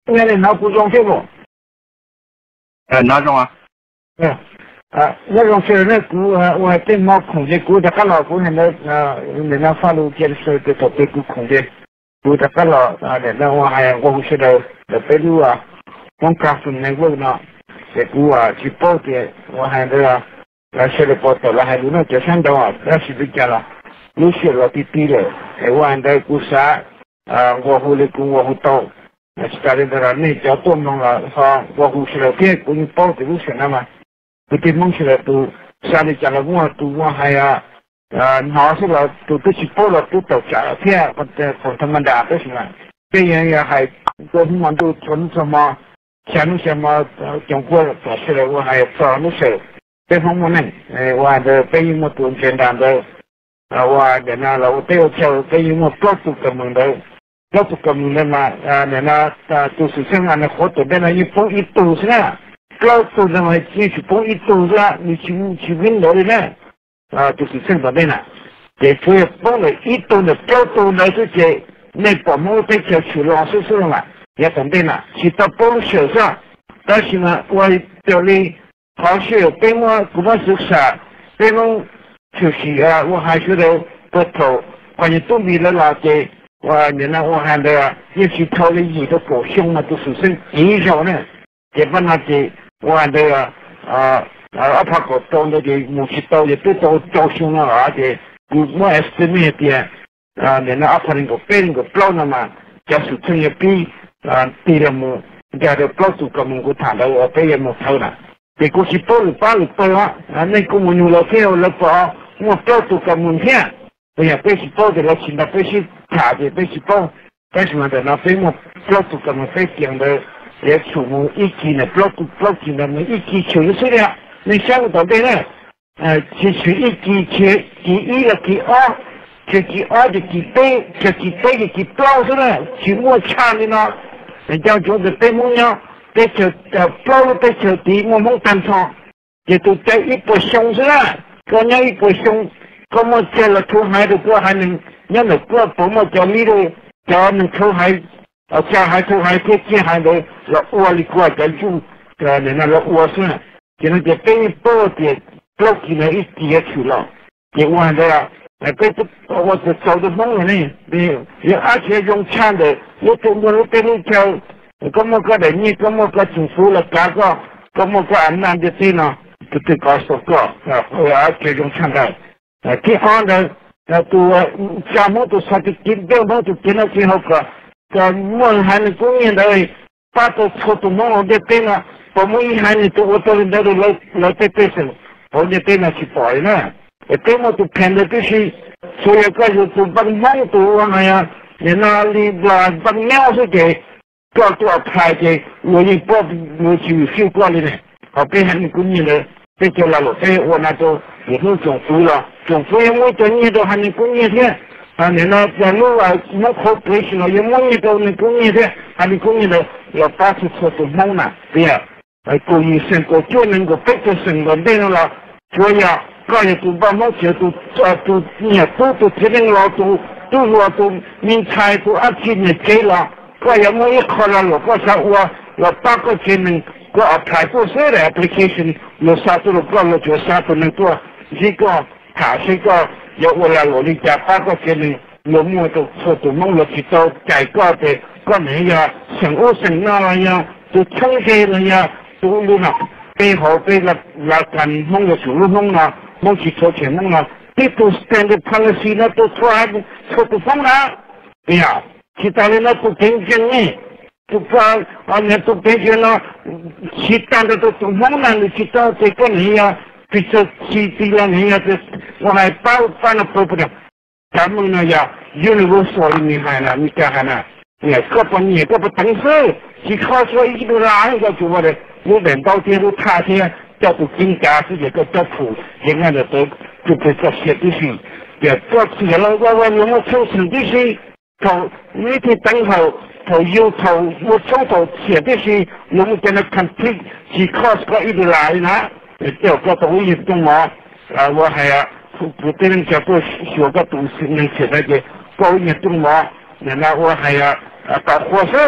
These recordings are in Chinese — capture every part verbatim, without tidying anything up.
那你脑不中去不？ 呃，哪种啊？ 嗯，啊，那种是那股啊，我对猫控制股的个老股现在啊，人家发路接的时候就都被股控制，股的个老啊，人家我还我是的的被路啊，我告诉那个呢，这股啊去报的，我还那个那写的报道了，还有那就上到啊，那是比较了，有些了滴滴了，哎，我还在股啥啊，我后来股我后到。那是家里的那叫多弄了，哈，我胡是了，别给你包的路线了嘛，不对梦起来都家里家了我都我还呀，啊，拿出了都都去包了，都到家了，天，我这从他们俩都行了，别人也还都他们都存什么，像什么呃中国搞出来，我还找那些，这方面呢，哎，我的被我都简单的，啊，我人家了，我都要叫被我告诉他们的。那不可能的嘛，啊，那那啊，就是这样的活动，那一蹦一抖是吧？高度那么进去蹦一抖是吧？你去去运动的呢，啊，就是这么的呢。这所以蹦了一抖的高度呢，是这那把毛被叫去老师是嘛，也等等了。去到蹦手上，但是呢，我这里好像被我不管是啥，被我就是啊，我还是得不头，关于都没了老的。我原来我看的一起掏了一个狗胸啊，都是是极少呢。这帮那的我看的啊啊啊，怕狗刀那个武器刀也都刀刀胸了，而且我还是那边啊，原来阿怕那个被那个包了嘛，假使真也比啊低了么，假的包住个么个谈的我被也没偷了。这个是包了包了包啊，啊那个我用了票了包，我包住个么片。哎呀，被是包的了，现在被是卡的，被是包，干什么的？那被我包住怎么被讲的？也出门一起呢，包住包住了，一起就是了。你想不到的呢？呃，其实一起去第一了，第二，这第二的第背，这第背的第包是呢，去我差的呢，人家说的被么样？被就呃包了被就第我们单场，也都在一波凶是吧？刚刚一波凶。咁我叫了偷海的过还能，因为过不么叫你的叫能偷海，啊叫海偷海这这海的了窝里过叫住，呃人家了窝是，现在就被包的包起来一叠去了，也完的了，呃被这我这走的梦了呢，你你而且用枪的，我中国人被你叫，咁我个人你咁我个政府了搞个，咁我个安南的地呢，就这搞说个，啊而且用枪的。啊，第二呢，呃，都家母都说的，今天我就见到最后个，个我还能公园的，把这车都弄了在边了，我们一还能都我到那里来来在边上，我在边上去摆呢，呃，边我都看的必须，所以个就都把猫都那样，你那里把把鸟是给搞多少拍的，我一包我就修过来的，好边还能公园的。这就来了，哎，我那就以后政府了，政府因为这你都还能工业的，啊，你那在路啊，门口不行了，因为你都能工业的，还能工业的，要把这车都弄了，对呀，哎，故意生活就能够被这生活内容了，所以啊，个人都把某些都啊都你都都决定了，都都说都民财都按起你给了，个人我一考了了，我想我要八个才能。我 apply 过所有的 application 有啥都能做了，就啥都能做。这个他这个要我来努力加八个技能，有么都做都弄了去到改革的，个人呀，生活生那了呀，都冲击了呀，都弄了，背后背了来干弄了就弄了，弄去做钱弄了，这都 standard policy 那都出来做不放了，对呀，其他人那不听讲呢。不管啊，那都别觉了，其他的都都忙了，你知道这个人呀，比这其他的人呀，这我还包办了不不了，咱们呢呀，有那个所以你看呢，你看看呢，你各不你各不等事，去考说一路拉一个就我的，有人到这路他些叫做金家是一个叫普，人家的都就被这些东西，也做起了我我我们抽成这些，头那天等候。头有头，我从头写的是我们在那 complete 是 cost 个一直来呢，这个都一动啊，啊我还要不不对人家做学个东西能写那个高一动啊，那我还要啊搞火车，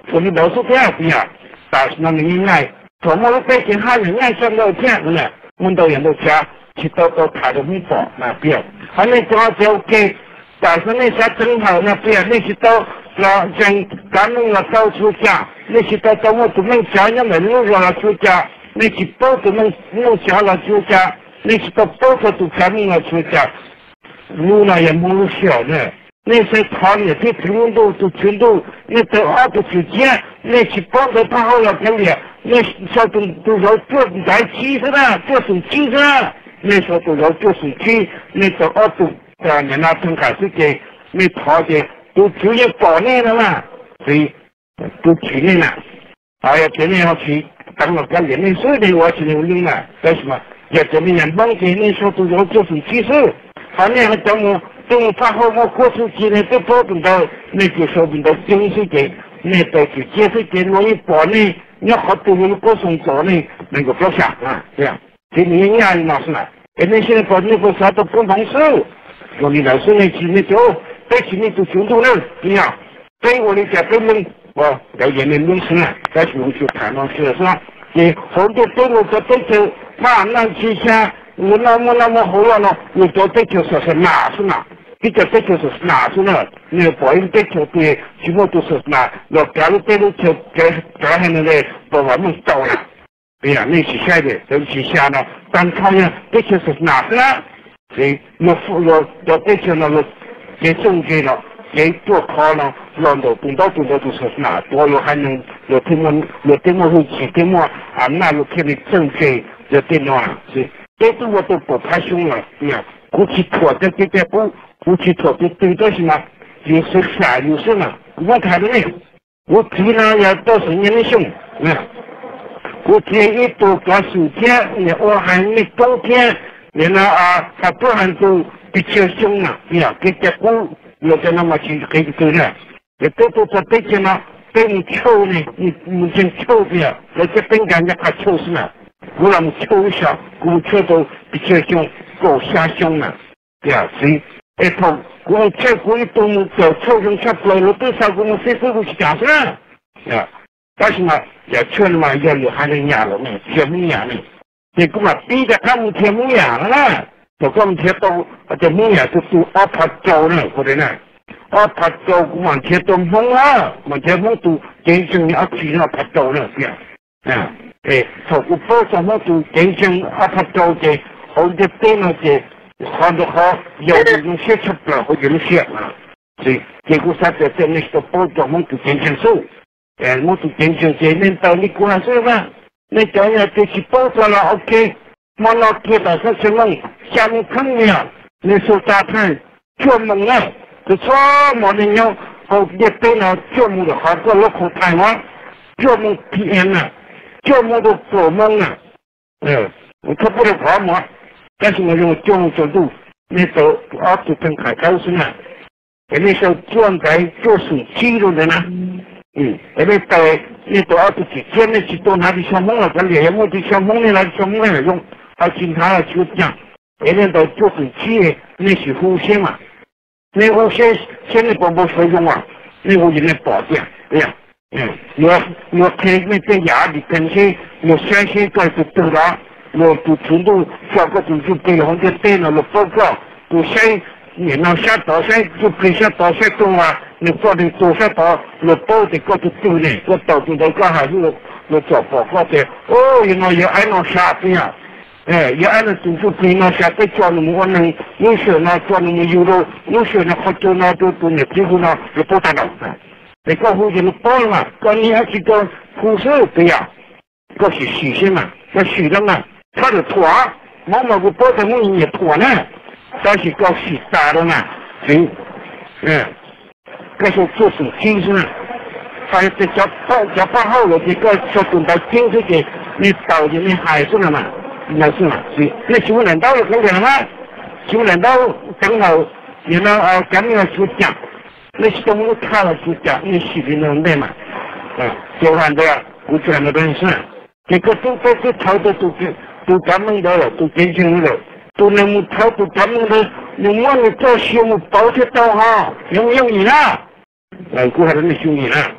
我们老师这样子呀，但是那你应该，怎么被其他人爱上到这样子呢？问到人都家去到到台的面包那边，还没抓就给，但是那些正好那边那些到那像咱们那到处家，那些到到我都能家人们路上了出家，那些包都能弄下了出家，那些到包子都咱们了出家，路那也没有小呢。那些厂里这全都都全都那到二十九间，那些包的他好了跟里，那小都都要做来机是吧？做手机是吧？那时候都要做手机，那到二十啊年那从开始给那厂的都就业保内了嘛，所以都去年了，哎呀，今年要去当了干年那时候的我去那用了，为什么？也这么年帮给那时候都要做手机是，后面还等我。等发后我过出去呢，都保证到那个说明到经济给那到就接受给我一保呢，你好多人过送走呢，那个不想啊，这样，给你压力老师了，哎，那现在把那个啥都不同手，说你老师那去那就在去那就群众呢，这样，对我的家对们，我要演的论事了，在群众去谈论事是吧？你好多对我这对就慢慢去下，我那么那么好了呢，我做对就说是哪是哪。这个这就是哪是呢？那个保险对球队全部都是哪？那假如对路球给给他们嘞，把我们走了，对呀，那是下的，对不起下呢，单靠呢，这就是哪是呢？所以那副要要对球那个给中介了，给做考了，让到等到等到都是哪？多了还能有这么有这么会起这么啊，那有给你中介有这么啊，所以这都我都不怕凶了，对呀，过去拖着这个不。过去特别对到什么，就是下有什么，我看的呢，我平常要到十年的凶，嗯，我天一多搞暑天，我还没冬天，你那啊，他不然都比较凶了，呀，给结果有的那么去给走了，也都都在对着呢，对你抽呢，你你先抽不了，那这本感觉还抽是嘛，我让你抽一下，我抽都比较凶，够下凶了，对呀，所以。哎，他我这过一冬就抽中下来了，多少个我谁都去讲是吧？啊，但是嘛，也确实嘛，要有还能养了呢，天母养呢。结果嘛，逼着他们天母养了啦，就我们天都这母养就都二拍走了，或者呢，二拍走往前都懵了，往前懵都真正二去了拍走了这样。啊，哎，他我不怎么都真正二拍走的，后头对了的。好多好，要的用写出来或者用写啊，所以结果啥子在那些包装我都真正收，哎，我都真正在那到你过来是吧？那讲要这些包装了 ，OK， 马老贴到上什么？下面看了，那时候大看做梦了，这什么的要好也对了，做梦的好多落口台湾，做梦体验了，做梦都做梦了，嗯，我可不能跑嘛。但是我用交通角度，那时候二十分开高速呢，那时候专在做手机的人呢，嗯，那边在那到二十几天那去到哪里小梦了，跟连我的小梦的那小梦来用，还警察就讲，那边到做手机那些无线嘛，那无线现在广播费用啊，那我现在保证，对呀，嗯，我我看那在压力跟些，我相信该是对的。我都全都小个就就给红的电脑了报告，都先你那下到先就给下到先动啊，你做的做下到了报的个就对呢，我到处都干还是我做报告的，哦，原来也按那下边啊，哎，也按那就就给那下边叫你们我能有些那叫你们有了，有些那好多那都都你屁股那就不打了，那个后头报了嘛，刚你还去个护士对呀，个是细心嘛，那细的嘛。他的拖，某某个包的我也拖呢，但是搞洗打的呢，行，嗯，这是做手机是呢，还有这叫包叫包好了，这个说等到经济给你导进你还是了嘛，那是嘛，行，那新闻领导有跟讲了吗？新闻领导刚好你那啊，赶紧要去讲，那些东西看了去讲，你视频能带嘛，嗯，就看这我讲的东西，这个都都都抄的都是。都咱们的了，都年轻了，都能够操作咱们的，你问你做项目保险到哈，用不用你啦？哎，过来的那兄弟啦，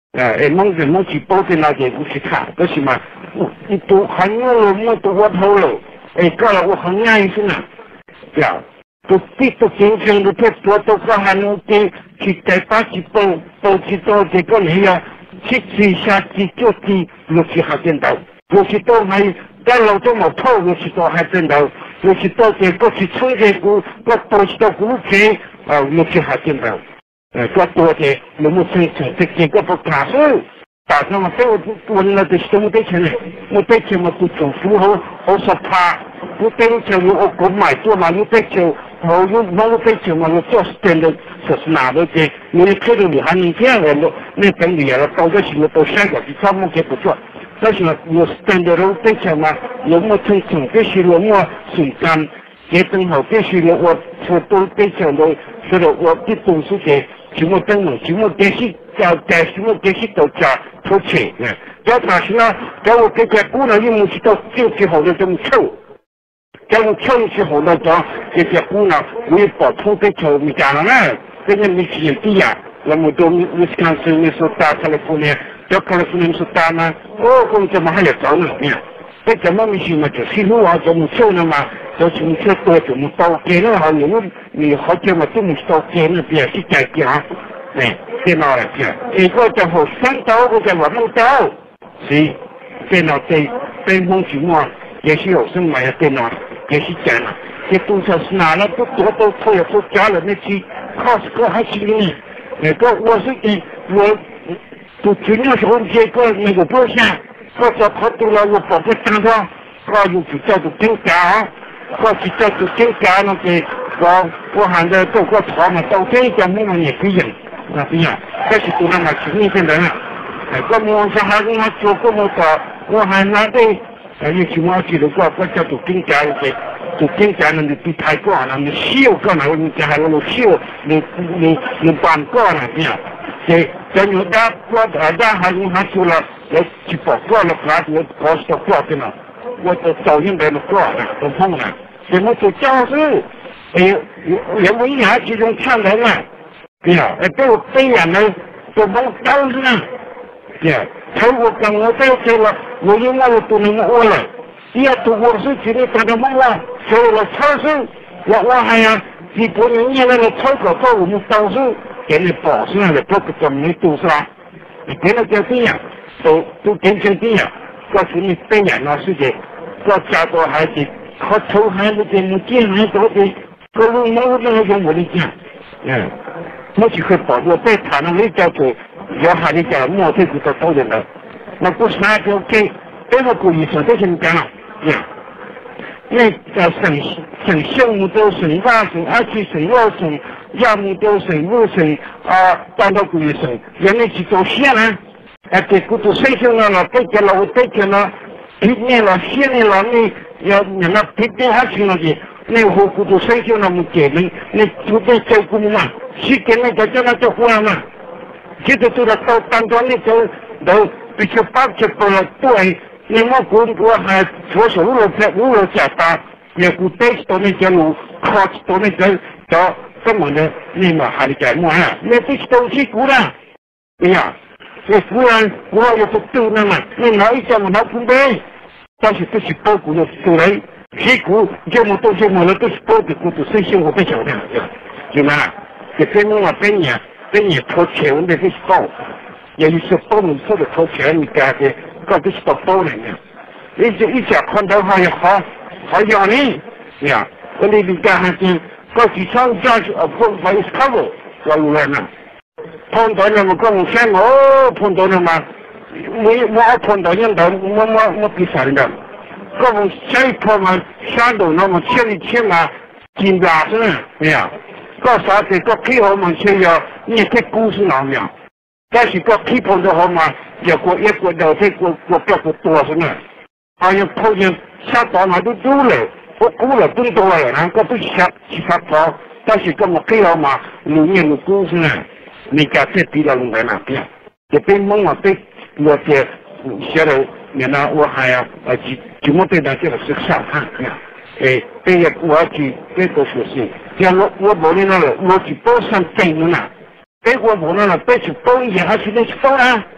啊，哎，梦着梦去报电脑给我去看，这是嘛？你都很有么多我头了，哎，搞了我很安心啊，对啊，都逼都经常都太多都个还能给去再把去报报去到这个里呀，去去下去就去又去还见到，又去到还在老这么透，又去到还见到，又去到这个去冲这股，我多去到股票啊，又去还见到。呃，多多的，有没有生产这几个不打算？打算嘛，对我不问了的什么对钱呢？我对钱嘛，不政府好好说怕，我对钱我我买做嘛，我对钱我有我对钱嘛，我做真的就是拿到的，你看到你还能这样了，那等你了，到个时候到香港去专门给不做，但是我真的我对钱嘛，有没有生产这些我我水干。也正好必须的，我我都对讲的，说的我的东西给什么灯笼，什么电视，叫在什么电视都加出钱呢？要他是呢，叫我这个姑娘一母去到进去后头这么臭，叫我跳进去后头讲这个姑娘我也把出给臭没讲了呢，这个没钱的呀，那么多你你看是你说打出来姑娘，叫开了姑娘说打呢，哦，我怎么还要找呢？呀？这怎么没行嘛？就是路啊，怎么走呢嘛？就是你这多怎么到街了哈？你们你好久嘛都没到街那边去改讲，哎，电脑来讲，这个就好三刀，我在我弄刀，是电脑在在梦情况也是有什么呀？电脑也是讲了，这多少是哪了都多都错也都加了那去，靠这个还是呢？那个我是给我都尽量说这个那个多下。我叫他读了，我把这当上，我又去叫做警察，我去叫做警察那个，我我还在做个厂嘛，到这一家我们也可以，那不一样，这是读了嘛，是那些人啊，哎，我们小孩子还做过么多，我还拿的，哎，有什么记得过，我叫做警察的，做警察呢，你比太过了，你笑干嘛？你这还能笑，你你你办过了这样。这这有的我大家还用还说了，我去报告了，把我搞到报的了，我都早应该都过了，都碰了。怎么做教授？哎，也我一下其中看人了，对呀，哎，对我对呀，呢，都帮教授呢，对呀，他我跟我在这了，我因为我都能我了，第二都我是觉得他的梦了，所以我超生，我我还要几百年以来的超过到我们教授。给你保上来的，不怎么读是吧？你给了就这样，都都变成这样，告诉你这样的事情，我家多孩子，靠臭孩子给你见人多的，各种某种用我的讲，嗯，我就会保我在谈了没叫做要孩子讲莫这个都人了，那不是那就给这个故意说这些你讲了，嗯。那叫省省项目都省大省，而且省二省，要么都省五省啊，当到几省，人家去做线呢，啊，给股都xây dựng了，对着了，对着了，一年了，线年了，你要人家一定还行了的，那户股都xây dựng了，没给人，你就得照顾嘛，是给那个叫那叫花嘛，现在做了到当中那个都比较八十多了，对。那么国国还左手五在五楼加大，也不对到那条路，靠到那个叫什么呢？你嘛还得改么啊？那这些东西古了，对呀，那不然我也不懂了嘛。那哪一家嘛哪不对？但是这是包股的出来，屁股这么多这么了都是包的股都是生活不晓得，对吗？这跟我跟你跟你掏钱的这是包，也就是包你说的掏钱你干的。搞的是到包人呀，一家一家看到还好好要你呀，我那里干还是搞几场家去啊，碰还是看我我有人呢，碰到那么跟我讲哦，碰到那么我我碰到人的我我我比啥人的，跟我下一趟嘛，下头那么千里千嘛，金大生呀，搞啥子搞配合嘛，先要你这故事哪样？但是搞批判的好嘛，也过也过了这过过不过多少呢？好像碰见下到哪都走了，我估了更多了，然后都下其他跑，但是跟我配合嘛，里面的故事呢，你家这比较弄在那边，这边梦啊被我这写了，原来我还要呃就就么对他这个是上看呀，哎，这个我去这个说是，像我我无那了，我去包上证了。给我无论了，被去包也还是那去包啊，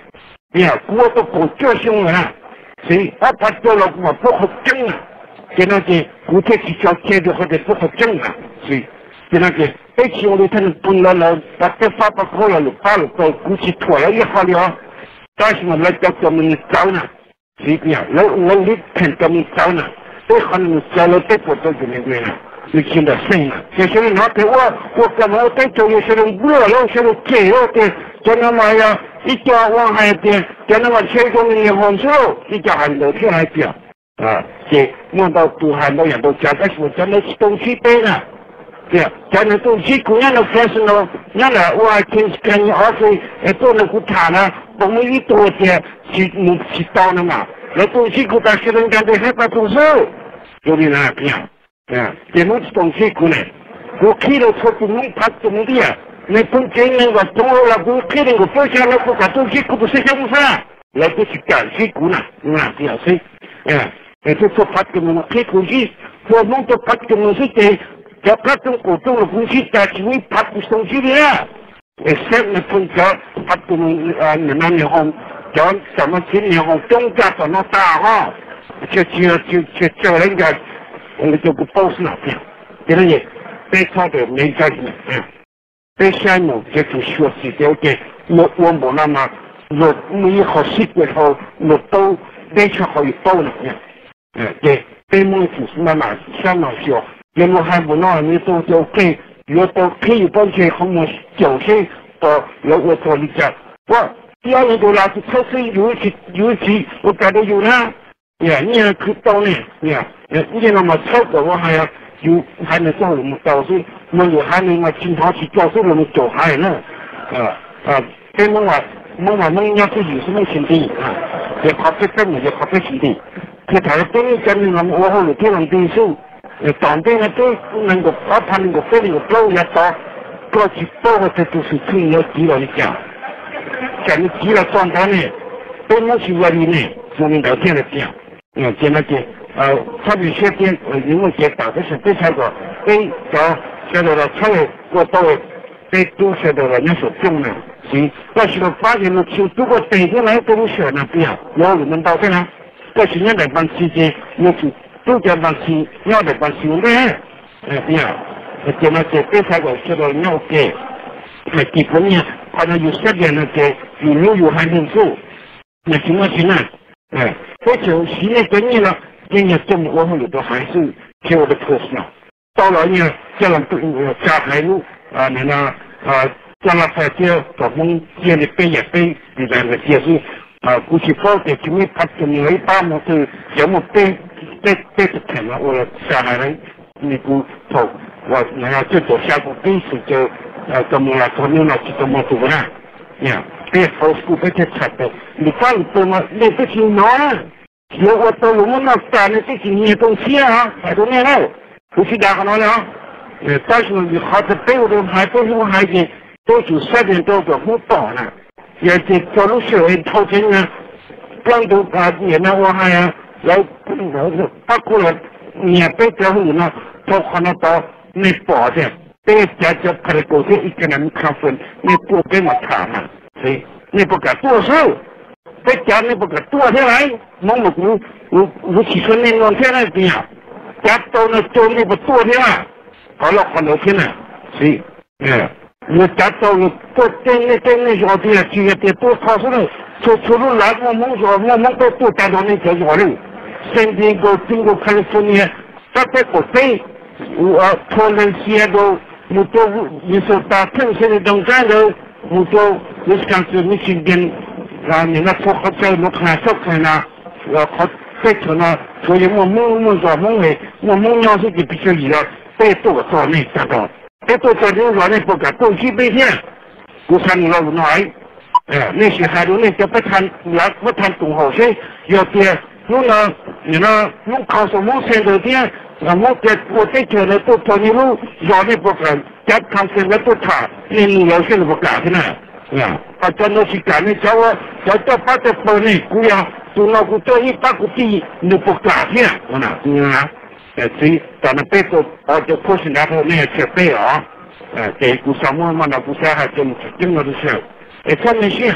呀，我都不叫凶了，所以我把到了我不好整了，给那个古天去交接的或者不好整了，所以给那个而且我他们本来了，把这发把过了了，把了到估计拖了一好了，但是我来叫他们走呢，所以呀，我我你看他们走呢，都可能走了都不到这里面了。你现在生了，有些人拿给我，我干嘛我带走？有些人不了，有些人给了的，叫那么呀，一家往海边，叫那么车中的红烧，一家还留下来讲啊，这弄到都还那样都加，但是我真的是东西背了，对呀，真的东西姑娘都开始了，那了我还听看你二岁，呃，做那个茶呢，我们一多些去你去到了嘛，那东西给他学人干的还把动手，有的那边。啊，这么东西过来，我开了车子弄他怎么的呀？那中间那个中了，我开那个方向那个把东西过不是什么事啊？来不及赶西过了，啊，这样子，啊，这说怕怎么开过去，我弄到怕怎么是的，要怕中国中了东西，但是你怕不东西的呀？呃，现在碰着怕怎么啊？你那年后叫什么今年后中家怎么打哈？就就就就叫人家。我们就不包是哪边，别人也被操的没干净，嗯，被项目这种学习了解，我我冇那么，我没好习惯后，我都那些好有包了，嗯，对，被梦就是那么相当小，因为还不那你都都给，我都可以帮些和我九岁到要我做一家，我第二年都拿去测试有一有一我感觉有呢。呀，你还可到呢，呀，你那么超过我还要有还能做我们导师，我有还能嘛经常去教授我们做还呢，啊啊，这么话，我话我要是有什么心地啊，也考不证也考不心地，可他的对跟我们我后来这种对手，呃，当兵的都能够把他能够非能够包也到，过去包的都是最要急了一讲，讲你急了状态呢，都没去外面呢，说明聊天的讲。嗯，这那个呃，他们些边呃，因为些打的是被那个被找晓得了，超过到被都晓得了，那所中了，行，但是呢，发现了就如果北京来都晓得不要，然后你们到这呢，但是那来帮期间，那是都叫帮期，要来帮修的，哎不要，这那个被那个晓得要给，那基本呢，好像有十点那个有六有还能做，那行不行呢？哎，这就现在跟你了，人家中我们都还是听我的课程。到了呢，叫人对我加海路啊，你呢啊，叫了才叫我们建的背也背，你那个解释啊，估计包的就没他就没把我是节目背背背着看了，我下海人你不走，我那样最多下个背时就呃怎么了，怎么了就怎么做了，呀。被好school被他查的，你看怎么那不行呢？有我到我们那干的这几年东西啊，太多年了，不是两个了了。呃，但是你好的背我都还都是我孩子，都是十点多个不到了，也得走路学会掏钱呢，刚都把你那我还要来包括了免费之后呢，都可能到那保的，被家家拍的狗血一个人看分，你不给我看嘛？所以你不敢剁手，在家你不敢剁下来，我们我我我起初那弄下来这样，家到那做你不剁下来，好了好多天了，所以，嗯，我家到了做真的真的小弟就要得多考试了，说除了来我们说我们都都带到那个小人，身边个经过看说你，他在国内，我托人些都，我都你说打正式的东干的。我说，你想是你身边啊，你那说好在我看少看呐，我好在车呢，所以我梦梦说梦为我梦要是就必须离了，再多少内啥个，再多少年说那不敢东西背天，我看你老奶，哎，那些孩子那些不谈来不谈东好些，要点，我呢，你呢，我考什么现在点，我我在我在车呢都找你路，要你不敢。家看现在都差，你你要现在不干的呢，啊，把真的去干的，叫我叫叫把这分呢，姑娘，就那个做一百个地，你不干的，我呢，你啊，呃，所以咱们别说，哦，就可是那头那些背啊，呃，这股什么嘛，那股啥还真真的是，哎，真的是，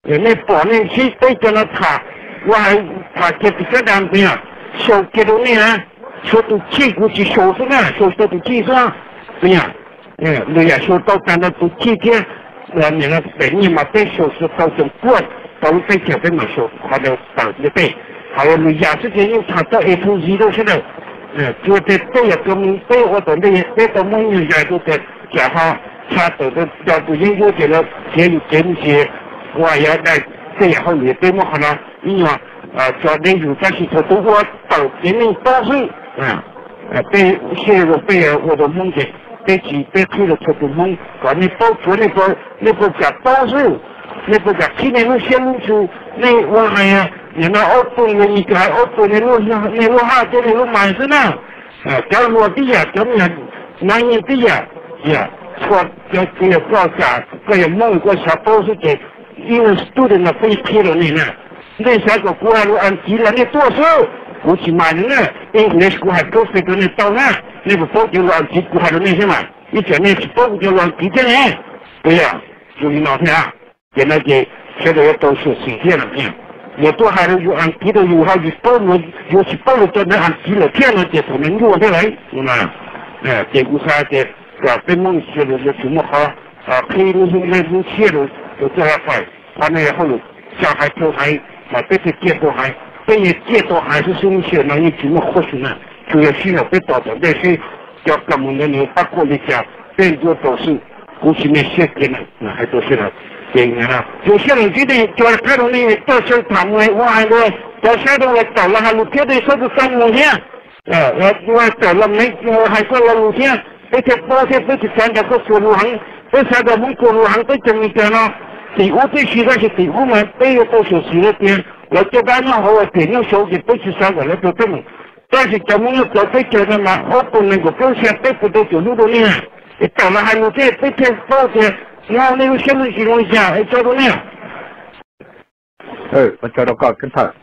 那保年期对着那他，我还他这个两边啊，手给到你啊，手都气过去手上啊，手手都气上，对呀，嗯，你呀手到干那都气天，呃，你那本你嘛被手是到成过，到被这边嘛手，还有到这边，还有你牙齿这又查到一头肌都是的，嗯，就这这也跟我被我的那那都没有家都在讲哈。他走的要不研究这个节节目些，我也来这以后也对我好了，你啊啊，叫那有这些都我到别人都是啊啊，被现在被我的梦的被几被推了他的梦，搞你包做那个那个叫都是那个叫今年的线路是那我还呀，你那澳洲的一个澳洲的路上那路哈这里路满是呢，啊，叫落地呀，叫你南野地呀呀。说要这个国家，这个某个小都是给，因为 student 的被批了你呢，那些个国外路按几了你多少？我去买人呢，English 国还都是给你到那，那个包就按几国还的那些嘛，你讲那是包就按几天呢？对呀，就是那天啊，原来给现在都是新鲜了呢，也都还是有按几的有好有包了，有些包了都能按几了天了，这都能用得来，是吗？哎，这个啥的。啊，被梦写的就这么好啊，可以那种那种写的就这样快，完了以后小孩都还啊，这些街都还，这些街都还是什么写那你怎么活出呢？就要需要被导的那些叫根本的你把过来讲，变做都是过去那些给呢，那还都是了，对啊，就像你这里叫看到那到时候他们我还说到下头来找了还路边的说是三五天，呃，我我找了没我还说了五天。这些包些这些现在个水路行，这现在我们公路行都整一点了。第五最需要是第五嘛，这个都是十二点，我这边呢我点用手机不是三个来都等。但是咱们要搞这个的嘛，我不能够表现对不对就路路呢？你到了还有这这些包些，然后那个现在情况下，哎，找到没有？ 哎，我找到个跟他。